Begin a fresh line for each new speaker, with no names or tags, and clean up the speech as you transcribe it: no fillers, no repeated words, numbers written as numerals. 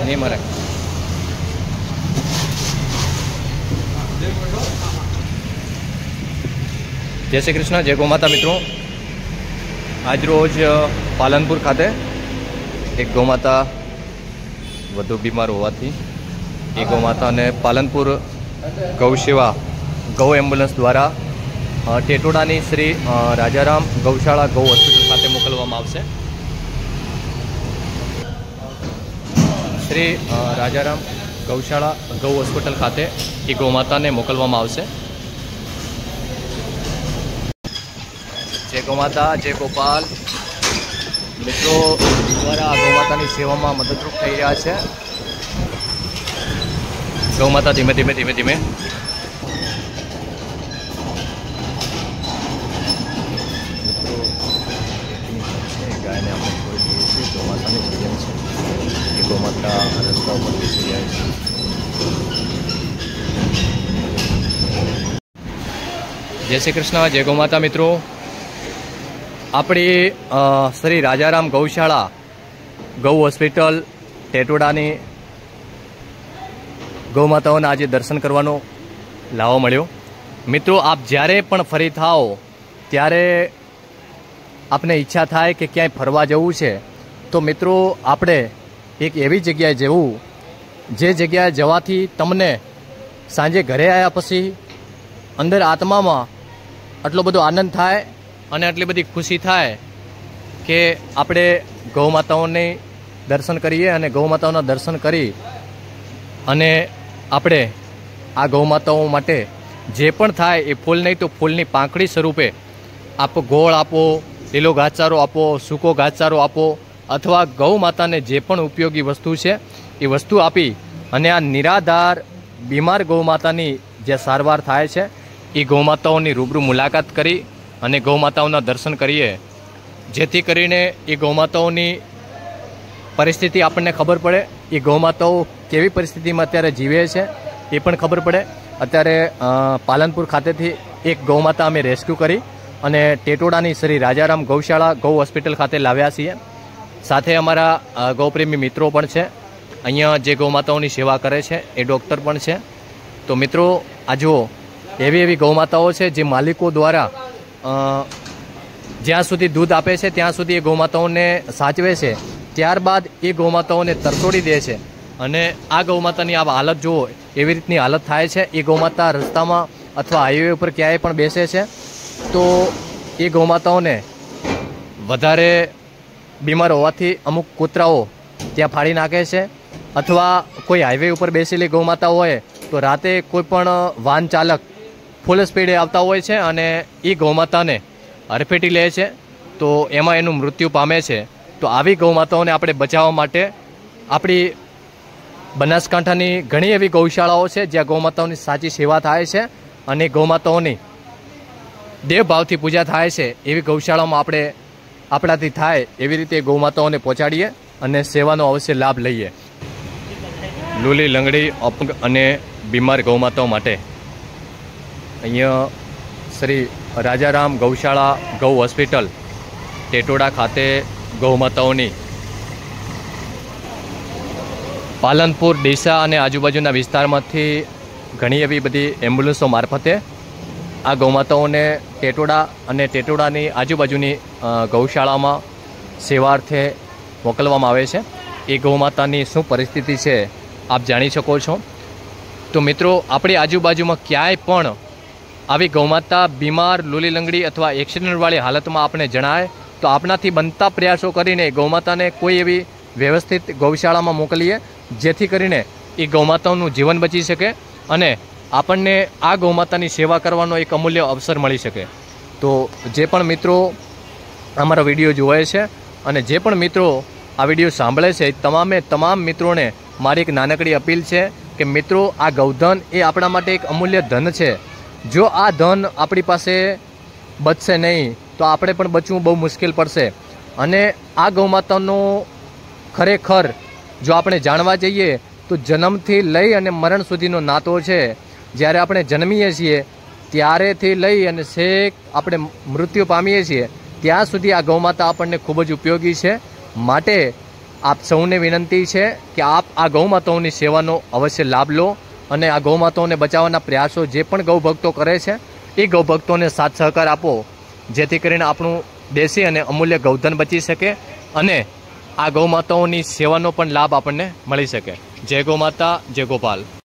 नहीं मरे। जय श्री कृष्ण, जय गौ माता। मित्रों, आज रोज पालनपुर खाते एक गौ माता વધુ બીમાર હોવાથી એ ગૌ માતાને પાલનપુર ગૌ સેવા ગૌ એમ્બ્યુલન્સ દ્વારા ટેટોડાની શ્રી રાજારામ ગૌશાળા ગૌ હોસ્પિટલ ખાતે મોકલવામાં આવશે। શ્રી રાજારામ ગૌશાળા ગૌ હોસ્પિટલ ખાતે એ ગૌ માતાને મોકલવામાં આવશે। જય ગૌ માતા, જય ગોપાલ। મિત્રો દ્વારા ગૌ માતાની સેવામાં મદદરૂપ થઈ રહ્યા છે। ગૌ માતા ધીમે ધીમે ધીમે ધીમે ગાયને આપણે છોડી દઈએ છીએ। ગૌ માતાની સિઝન છે, એ ગૌ માતા રસ્તા ઉપર બેસી જાય છે। જય શ્રી કૃષ્ણ, જય ગૌ માતા। મિત્રો, આપણી શ્રી રાજારામ ગૌશાળા ગૌ હોસ્પિટલ ટેટોડાની ગૌ માતાઓના આજે દર્શન કરવાનો લાવો મળ્યો। મિત્રો, આપ જ્યારે પણ ફરી થાઓ ત્યારે આપને ઈચ્છા થાય કે ક્યાંય ફરવા જવું છે તો મિત્રો આપણે એક એવી જગ્યાએ જવું જે જગ્યાએ જવાથી તમને સાંજે ઘરે આવ્યા પછી અંદર આત્મામાં આટલો બધો આનંદ થાય અને આટલી બધી ખુશી થાય કે આપણે ગૌ માતાઓને દર્શન કરીએ અને ગૌ માતાઓના દર્શન કરી અને આપણે આ ગૌ માતાઓ માટે જે પણ થાય એ ફૂલ નહીં તો ફૂલની પાંખડી સ્વરૂપે આપો, ગોળ આપો, લીલો ઘાસચારો આપો, સૂકો ઘાસચારો આપો અથવા ગૌ માતાને જે પણ ઉપયોગી વસ્તુ છે એ વસ્તુ આપી અને આ નિરાધાર બીમાર ગૌ માતાની જે સારવાર થાય છે એ ગૌ માતાઓની રૂબરૂ મુલાકાત કરી અને ગૌ માતાઓના દર્શન કરીએ, જેથી કરીને એ ગૌ માતાઓની પરિસ્થિતિ આપણને ખબર પડે, એ ગૌ માતાઓ કેવી પરિસ્થિતિમાં અત્યારે જીવે છે એ પણ ખબર પડે। અત્યારે પાલનપુર ખાતેથી એક ગૌ માતા અમે રેસ્ક્યુ કરી અને ટેટોડાની શ્રી રાજારામ ગૌશાળા ગૌ હોસ્પિટલ ખાતે લાવ્યા છીએ। સાથે અમારા ગૌપ્રેમી મિત્રો પણ છે, અહીંયા જે ગૌ માતાઓની સેવા કરે છે એ ડૉક્ટર પણ છે। તો મિત્રો, આ જુઓ, એવી એવી ગૌ માતાઓ છે જે માલિકો દ્વારા જ્યાં સુધી દૂધ આપે છે ત્યાં સુધી એ ગૌ માતાઓને સાચવે છે, ત્યારબાદ એ ગૌ માતાઓને તરછોડી દે છે અને આ ગૌ માતાની આ હાલત જુઓ, એવી રીતની હાલત થાય છે। એ ગૌ માતા રસ્તામાં અથવા હાઈવે ઉપર ક્યાંય પણ બેસે છે તો એ ગૌ માતાઓને વધારે બીમાર હોવાથી અમુક કૂતરાઓ ત્યાં ફાડી નાખે છે અથવા કોઈ હાઈવે ઉપર બેસેલી ગૌ માતા હોય તો રાતે કોઈ પણ વાહન ચાલક ફૂલ સ્પીડે આવતા હોય છે અને એ ગૌ માતાને હરફેટી લે છે તો એમાં એનું મૃત્યુ પામે છે। તો આવી ગૌ માતાઓને આપણે બચાવવા માટે આપણી બનાસકાંઠાની ઘણી એવી ગૌશાળાઓ છે જ્યાં ગૌ માતાઓની સાચી સેવા થાય છે અને ગૌ માતાઓની દેવભાવથી પૂજા થાય છે। એવી ગૌશાળામાં આપણે આપણાથી થાય એવી રીતે ગૌ માતાઓને પહોંચાડીએ અને સેવાનો અવશ્ય લાભ લઈએ। લૂલી, લંગડી, અપંગ અને બીમાર ગૌ માતાઓ માટે અહીંયા શ્રી રાજારામ ગૌશાળા ગૌ હોસ્પિટલ ટેટોડા ખાતે ગૌ માતાઓની પાલનપુર, ડીસા અને આજુબાજુના વિસ્તારમાંથી ઘણી એવી બધી એમ્બ્યુલન્સો મારફતે આ ગૌ માતાઓને ટેટોડા અને ટેટોડાની આજુબાજુની ગૌશાળામાં સેવાર્થે મોકલવામાં આવે છે। એ ગૌ માતાની શું પરિસ્થિતિ છે આપ જાણી શકો છો। તો મિત્રો, આપણી આજુબાજુમાં ક્યાંય પણ આવી ગૌમાતા બીમાર, લૂલી લંગડી અથવા એક્સિડન્ટવાળી હાલતમાં આપણે જણાય તો આપણાથી બનતા પ્રયાસો કરીને ગૌમાતાને કોઈ એવી વ્યવસ્થિત ગૌશાળામાં મોકલીએ જેથી કરીને એ ગૌમાતાઓનું જીવન બચી શકે અને આપણને આ ગૌમાતાની સેવા કરવાનો એક અમૂલ્ય અવસર મળી શકે। તો જે પણ મિત્રો અમારો વિડીયો જોવે છે અને જે પણ મિત્રો આ વિડીયો સાંભળે છે તમામ મિત્રોને મારી એક નાનકડી અપીલ છે કે મિત્રો, આ ગૌધન એ આપણા માટે એક અમૂલ્ય ધન છે। જો આ ધન આપણી પાસે બચશે નહીં તો આપણે પણ બચવું બહુ મુશ્કેલ પડશે અને આ ગૌમાતાનો ખરેખર જો આપણે જાણવા જઈએ તો જન્મથી લઈ અને મરણ સુધીનો નાતો છે। જ્યારે આપણે જન્મીએ છીએ ત્યારેથી લઈ અને છેક આપણે મૃત્યુ પામીએ છીએ ત્યાં સુધી આ ગૌમાતા આપણને ખૂબ જ ઉપયોગી છે। માટે આપ સૌને વિનંતી છે કે આપ આ ગૌ માતાઓની સેવાનો અવશ્ય લાભ લો અને આ ગૌ માતાઓને બચાવવાના પ્રયાસો જે પણ ગૌ ભક્તો કરે છે એ ગૌ ભક્તોને સાથ સહકાર આપો, જેથી કરીને આપણું દેશી અને અમૂલ્ય ગૌધન બચી શકે અને આ ગૌ માતાઓની સેવાનો પણ લાભ આપણને મળી શકે. જય ગૌ માતા, જય ગોપાલ.